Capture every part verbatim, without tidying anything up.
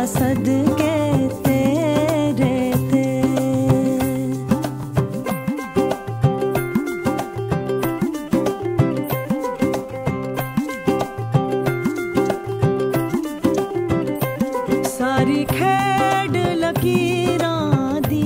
सदके तेरे ते। सारी खेड लकीरां दी,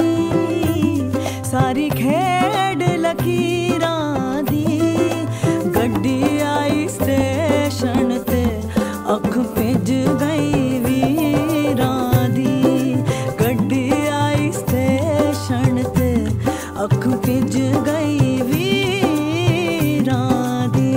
सारी खेड लकीरां दी, गड्डी आई स्टेशन ते अख भिज गई वीरां दी। गड्डी आई स्टेशन ते अख भिज गई वीरां दी।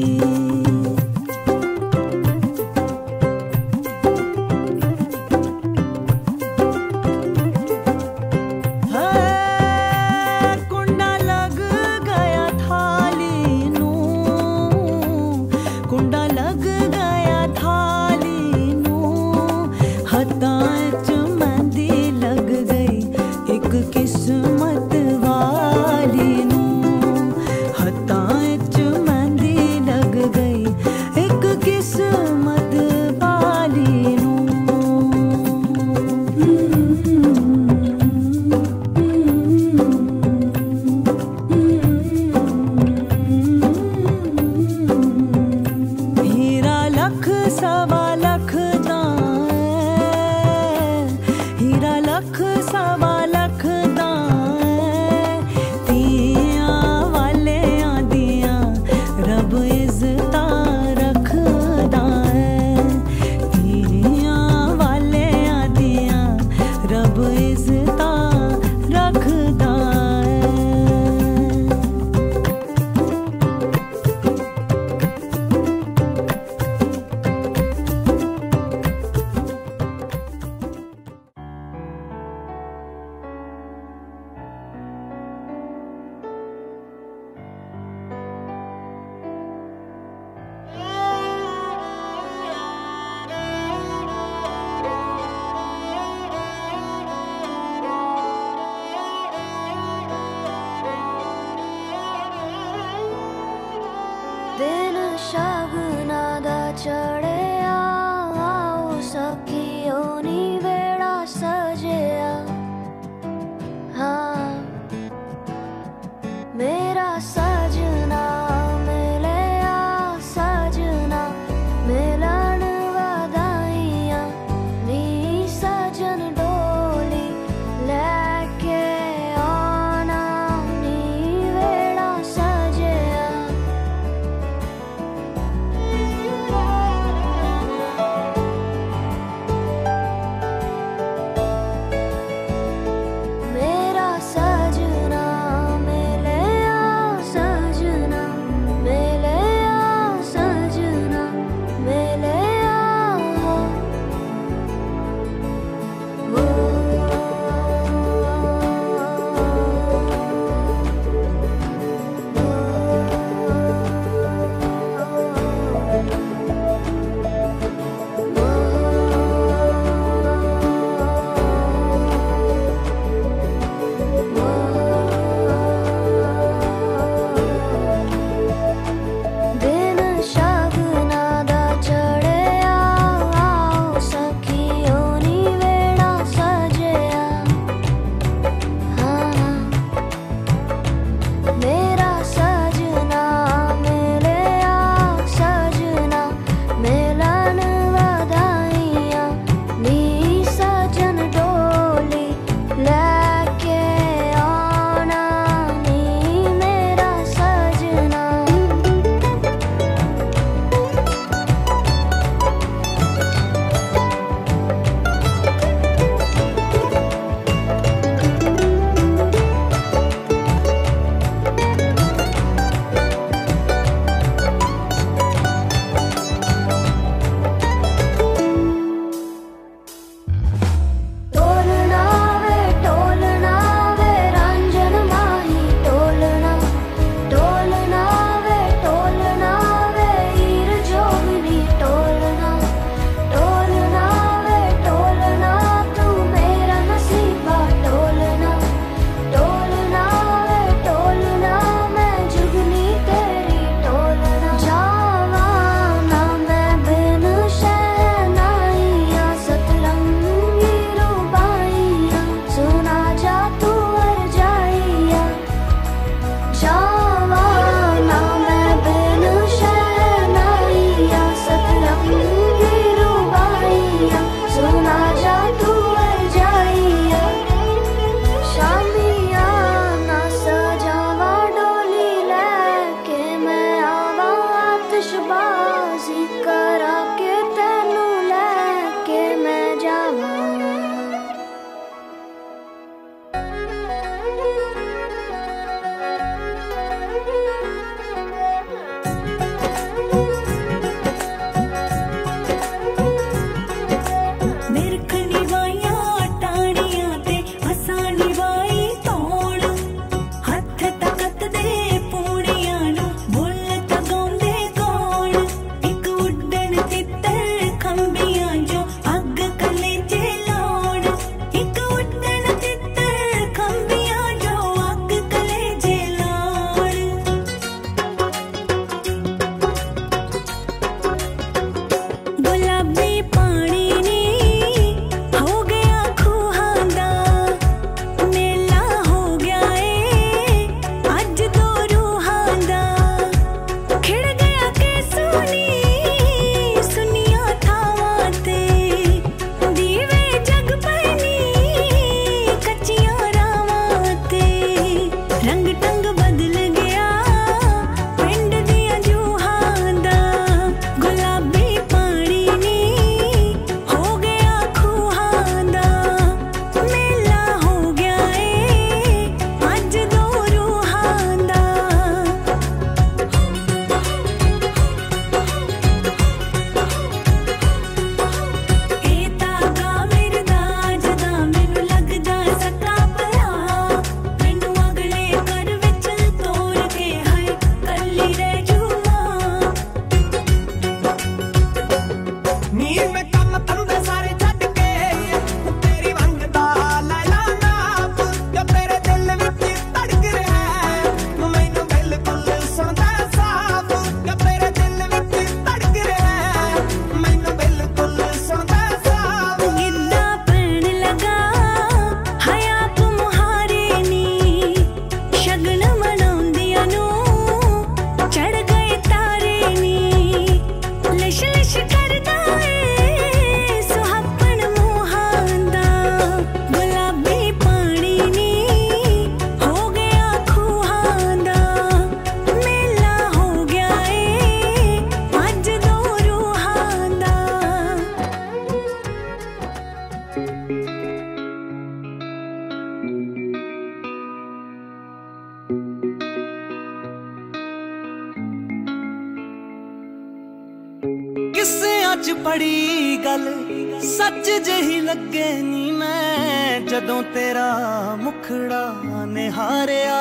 कुंडा लग गया थाली नू, कुंडा लग गया थाली नू, हत्थां च मेहंदी लग गई एक किस्मत वाली नू। हत्थां च मेहंदी लग गई एक किस्मत वाली नू। हीरा लख सवा लख दा ऐ, हीरा लख सवा लख दा ऐ, तियां वाले आंदियां रब इज्जतां रखदा ऐ। तियां वाले आंदियां रब इज्जतां रखदा ऐ। दिन शगना दा चढ़िया, आओ सखियो नी वेड़ा सजिया। हाँ मेरा सजना मिलिया, सजना मिलन वधाइयां नी। सजन डोली लैके आना नी वेड़ा सजिया। किस्सियां च पड़ी गल सच जही लगे नी मैं जदों तेरा मुखड़ा निहारिया।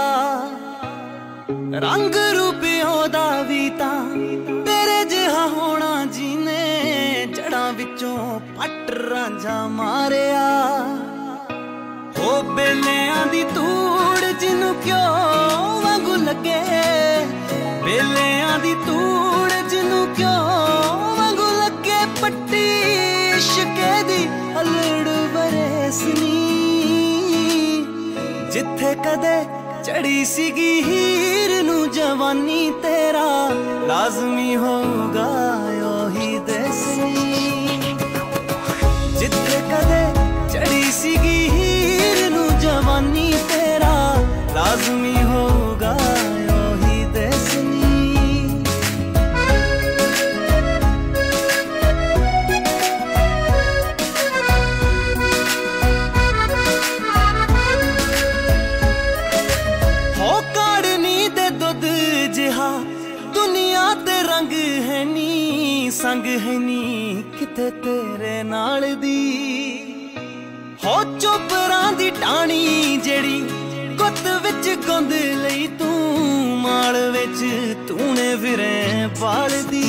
रंग रूप ओदा वी तां तेरे जिहा होना जीने जड़ां विचों पट रांझा मारिया। हो बेलियां दी तूड़ जिन्नू क्यों वांगू लगे, बेलियां दी तूड़ जिन्नू क्यों वांगू लगे, पट्टी इश्के दी अलड़ बरसनी जिथे कदे चढ़ी सीगी हीर नू जवानी तेरा लाजमी होगा ओही दसनी। जिथे कदे चढ़ी सीगी हीर नू जवानी तेरा लाजमी होगा ओही दसनी। हो काड़नी दे दुध जिहा दुनिया ते रंग है नी, संग है नी किते तेरे नाल दी। हो चोपरां दी टाणी जेड़ी गुत विच गुंद लई तू, माल विच तूने फिरे पाल दी।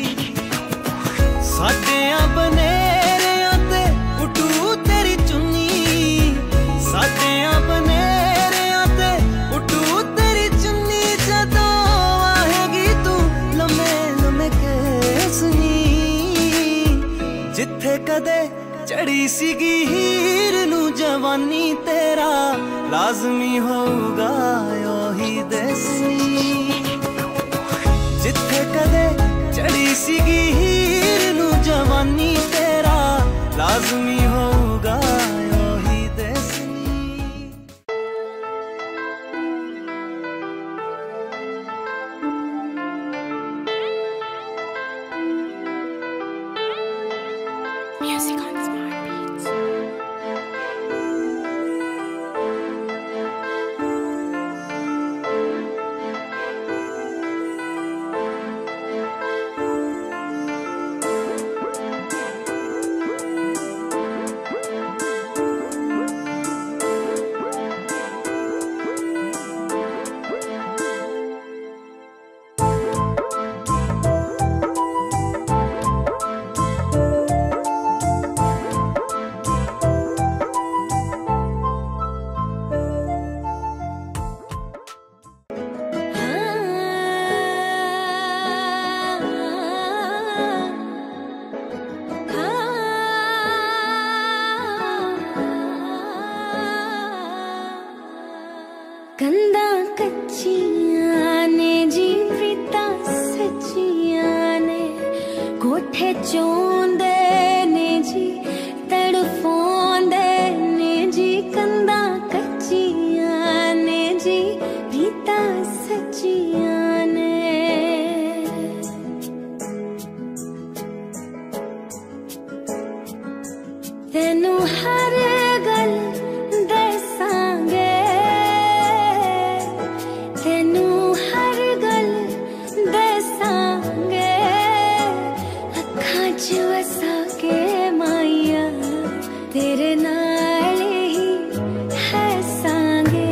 साडियां बनेरियां ते उडू तेरी चुन्नी, साडियां बनेरियां ते उडू तेरी चुन्नी, जदों आएगी तू लम्मे लम्मे केसनी। जिथे कदे चढ़ी सीगी हीर नू जवानी तेरा लाजमी होगा ओही दसनी। जिथे कदे चढ़ी सीगी हीर नू जवानी तेरा लाजमी होगा ओही दसनी। Music on Smart Beats. कंधा कच्चियां ने जी प्रीता सच्चियां ने, कोठे चोंदे ने जी तड़फोंदे ने जी। कंधा कच्चियां ने जी प्रीता सच्चियां ने, तेनू हर गल दसांगे, तेनू हर गल दसांगे, अखां च वसा के माइया तेरे नाल ही हसांगे।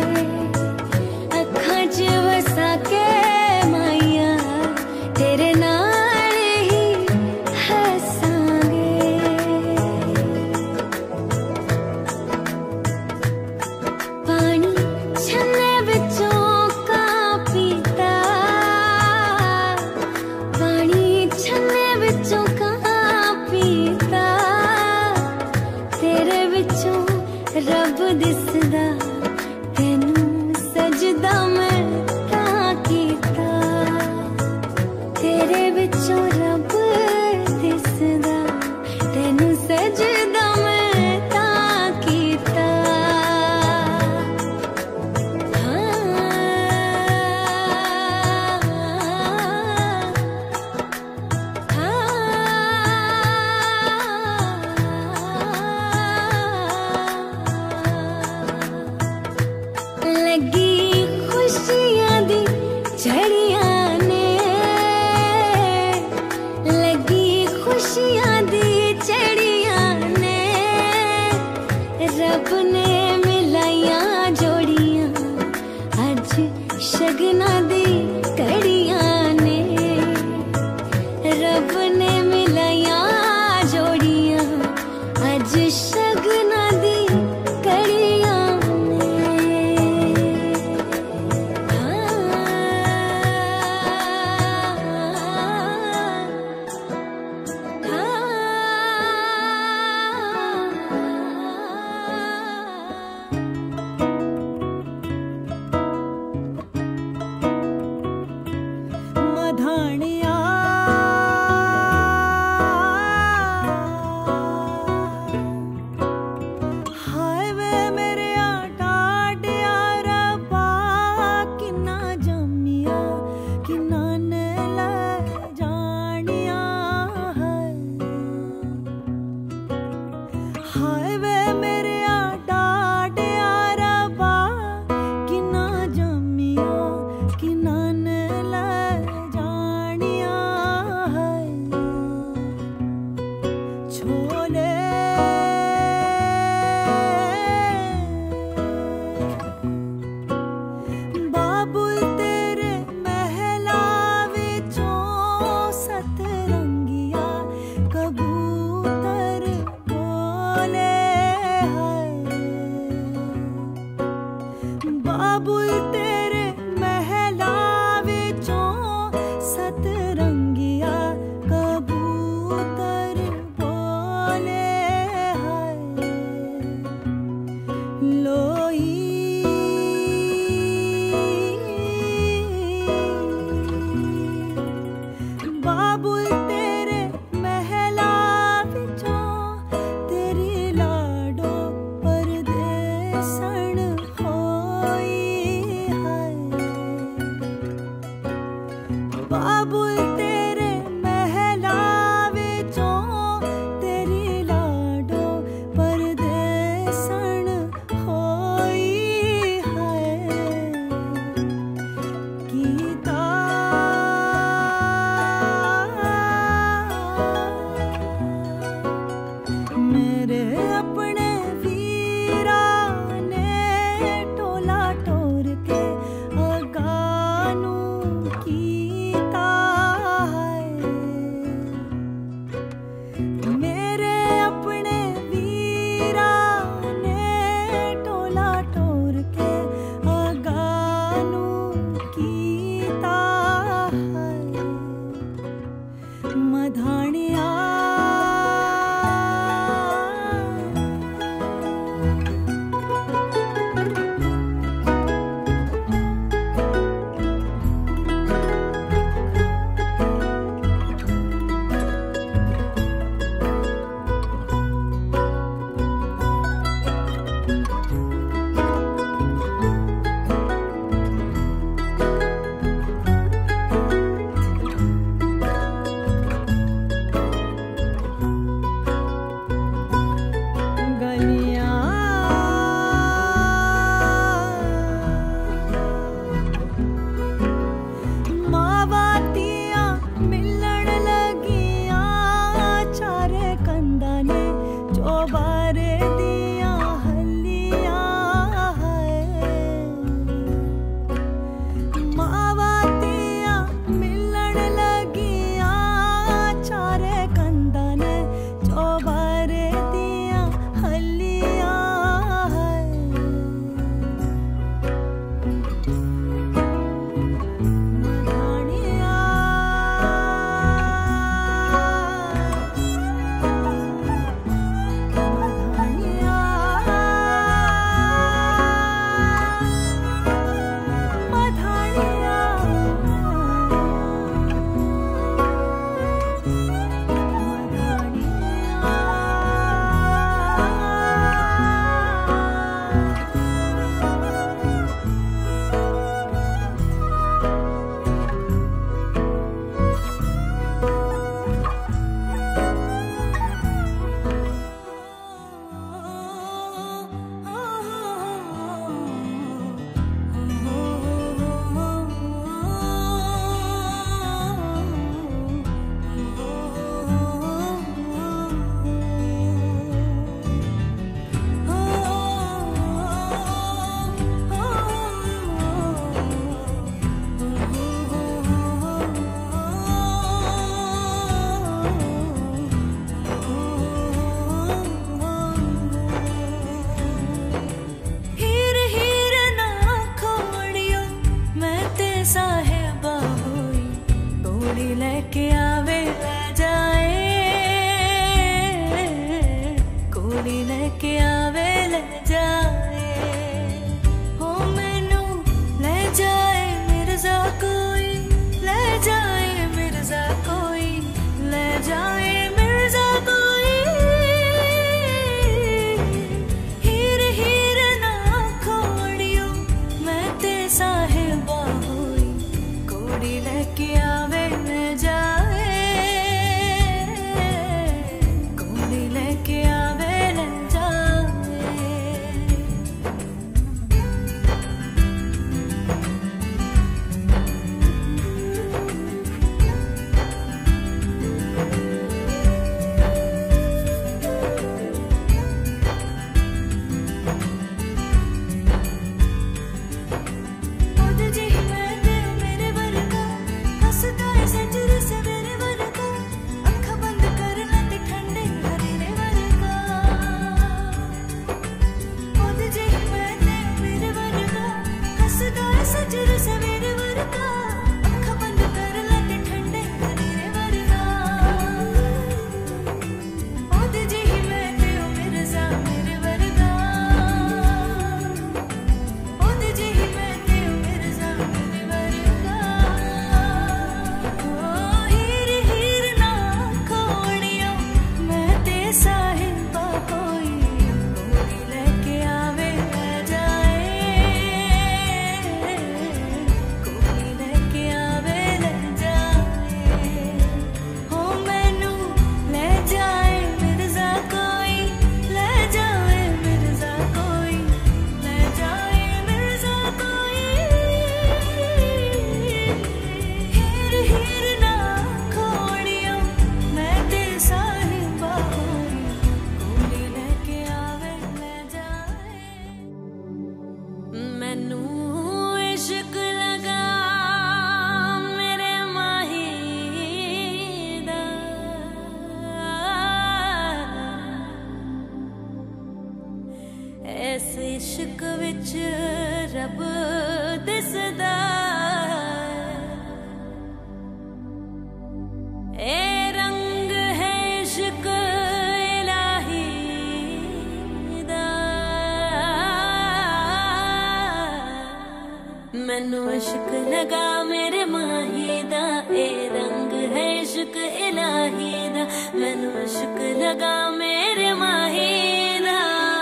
अखां च वसा के माइया तेरे नाल ही हसांगे। मधानिया हाय वे मेरे टाटिया रब्बा किन्ना जम्मिया किन्ना ने ले जानिया है हाय वे मेरे टाटिया रब्बा किन्ना जम्मिया किन्ना ने ले जानिया है छोले बाबुल तेरे महला विचों सतरंगिया कबूतर बोले हाय बाबुल तेरे महला विचों सतरंगिया कबूतर बोले हाय लोई बाबुल तेरे महला विचों तेरी लाडो परदेसण होई हाय बाबुल तेरे महला विचों तेरी लाडो परदेसण होई हाय गीता मेरे अपने वीरा ने टोला टोर के अगानू कीता है मेरे अपने वीरा ने टोला टोर के अगानू कीता है मधानिया गलियां मावातियां मिलन लगियां चारे कंदा ने चौबारे दिया हलियां है मावातियां मिलन लगियां चारे कंदा ने चौबारे दिया हलियां है मधानिया मधानिया ले जाए विच रब दिसदा ए रंग है इश्क इलाही दा मैनू इश्क लगा मेरे माही दा ए रंग है इश्क इलाही दा मैनू इश्क लगा मेरे माही दा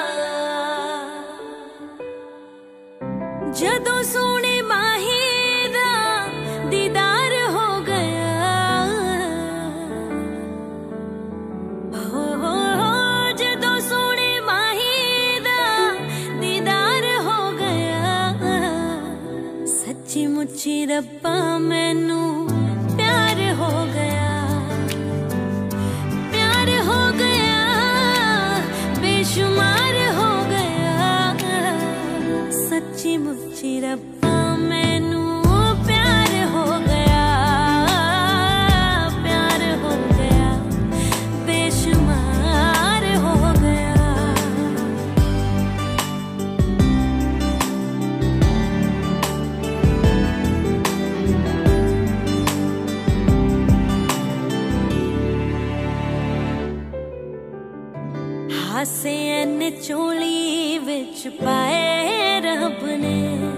जदों सोने माही दा दीदार हो गया हो हो जदों सोने माही दा दीदार हो गया सच्ची मुच्ची रब्बा मैनू प्यार हो गया प्यार हो गया बेशुमार हो गया सच्ची मुच्ची रब्बा मैनू प्यार हो गया प्यार हो गया बेशुमार हो गया हासे एन चोली विच पाए रब ने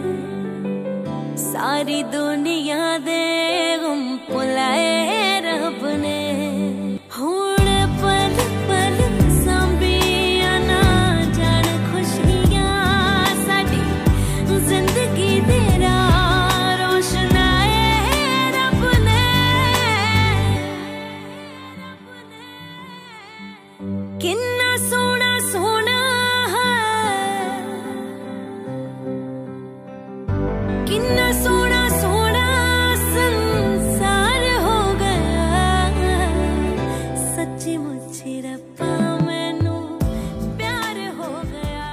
सारी दुनिया दे गम भुलाए रब ने हुण पल पल सांभिया ना जान खुशियां साडी जिंदगी दे राह रोशनाए रब ने किन्ना सोना सोना किन्ना सोना सोना संसार हो गया सच्ची मुच्ची रब्बा मैनू प्यार हो गया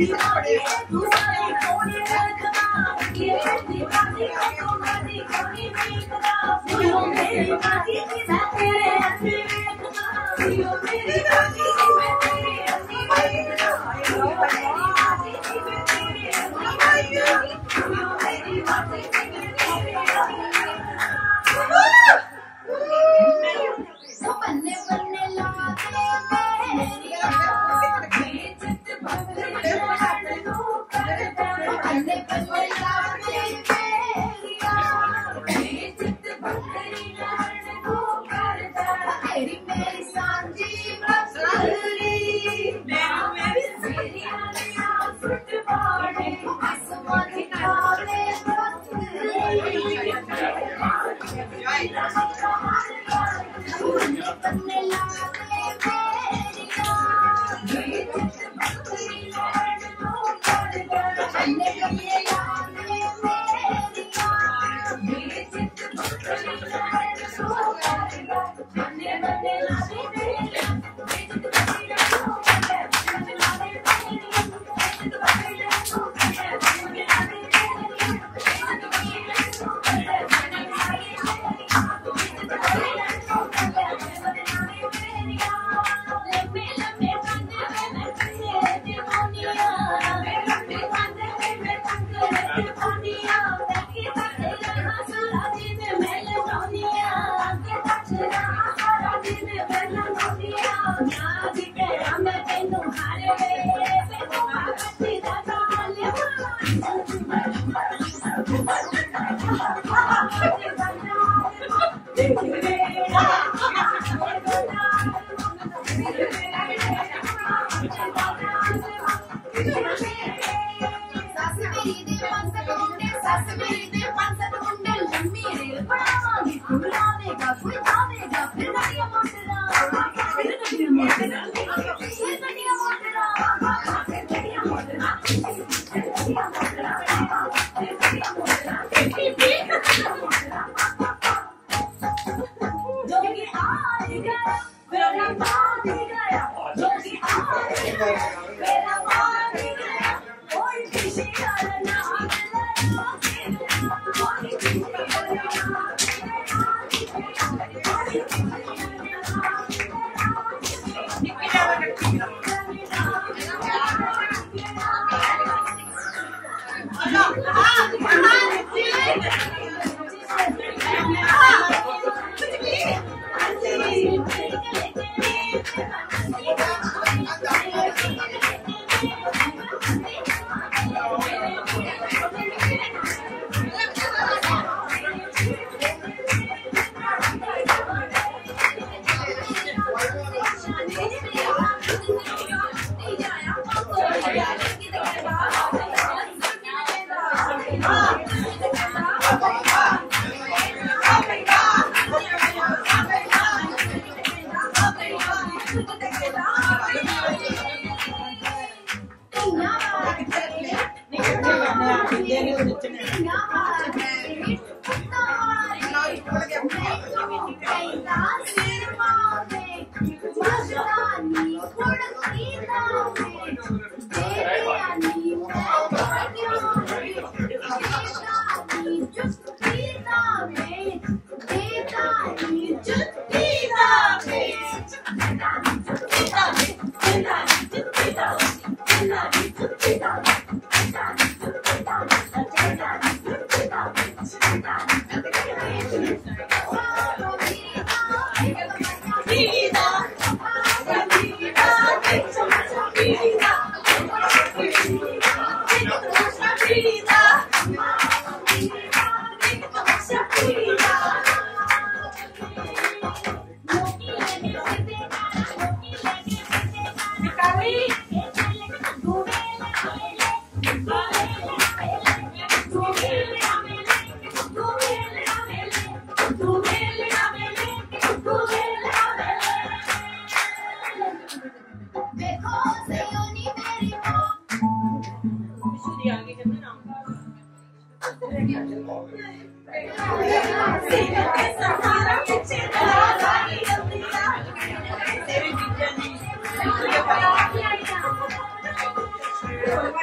Thank you.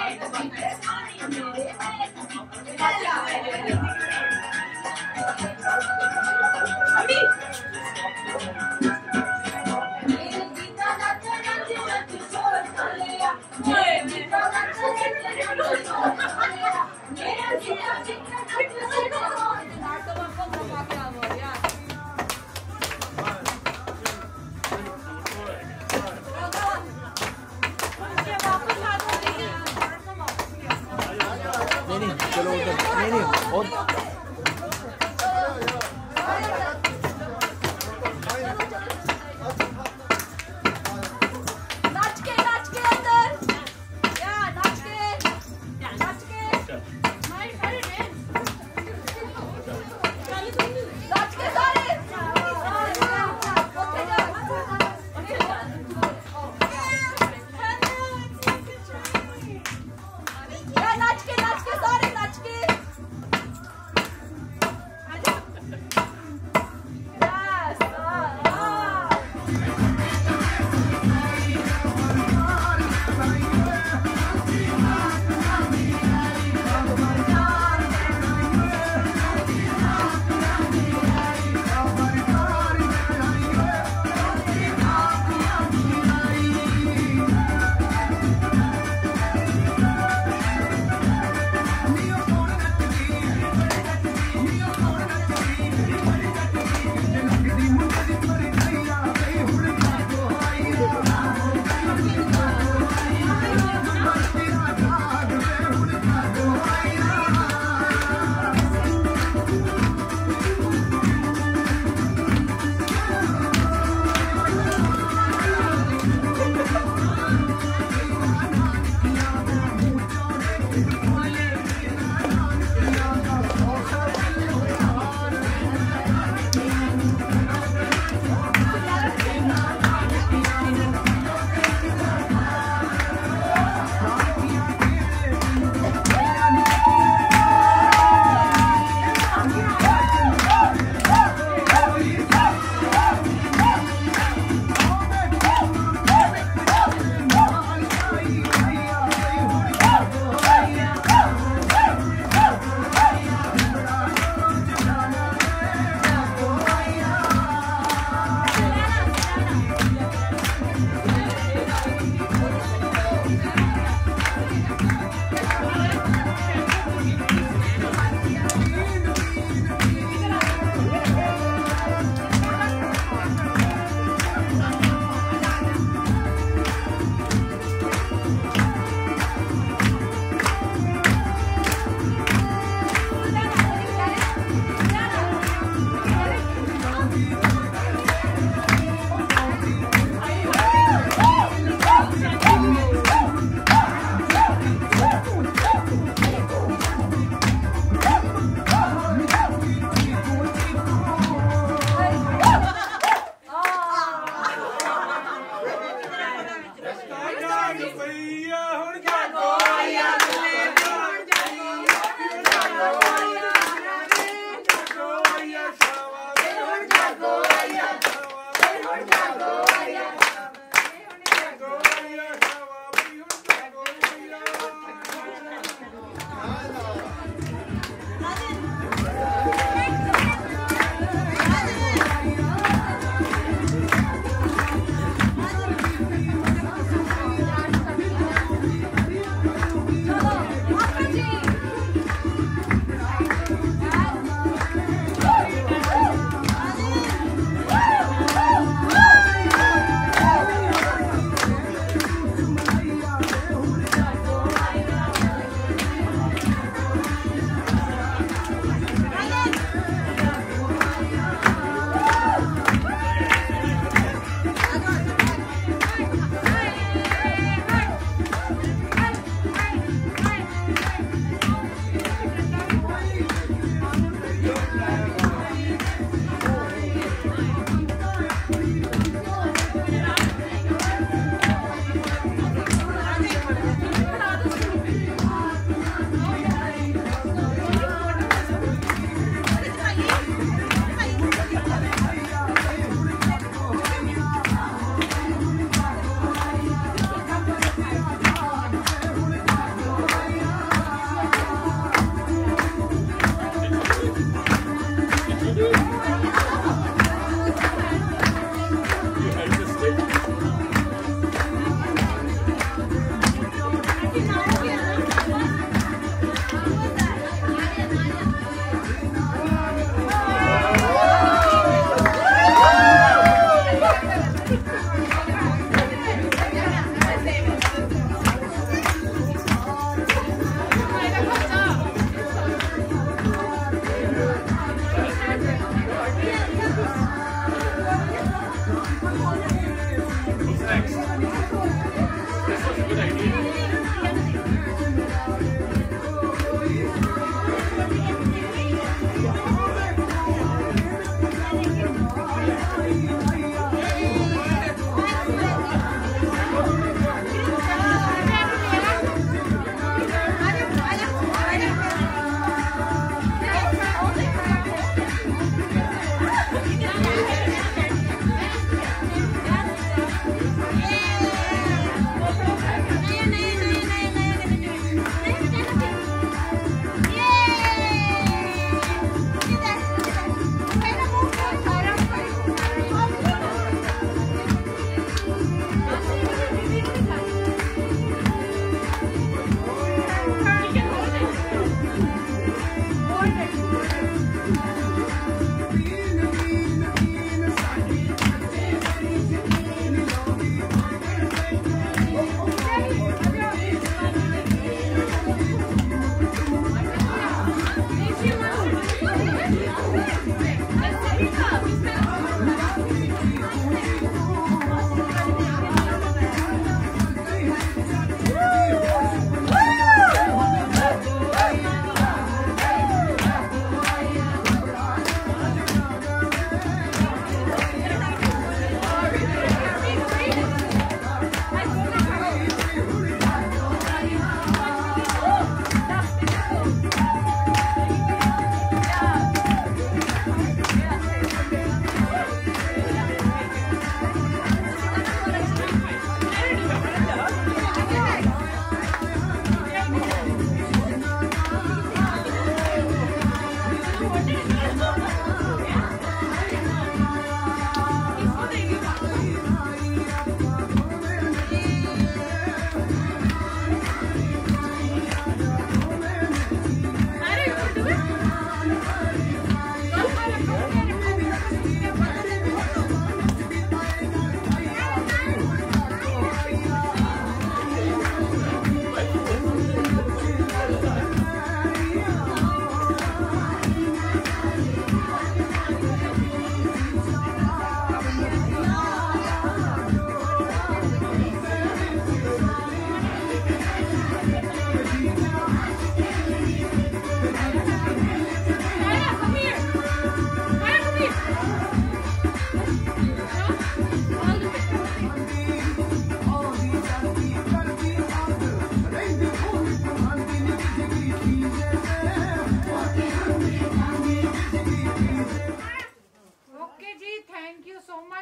चलो उधर नहीं नहीं और नाच के नाच के अंदर या नाच के नाच के माय अरे रे नाच के सारे ओके जा या नाच के नाच के सारे नाच के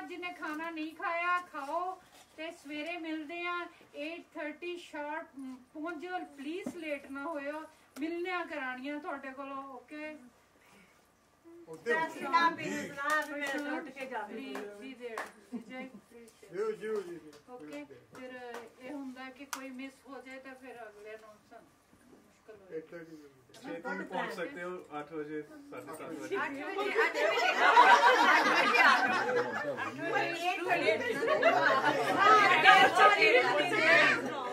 जिन्हें खाना नहीं खाया खाओ ते सवेरे मिलते हैं एट थर्टी शार्प पहुंच जाओ प्लीज लेट ना होयो मिलने करानियां थोड़े कोलो ओके ओके फिर ये हुंदा कि कोई मिस हो जाए तो फिर अगले नु मुश्किल हो छह तक पहुंच सकते हो आठ बजे साढ़े सात बजे आठ बजे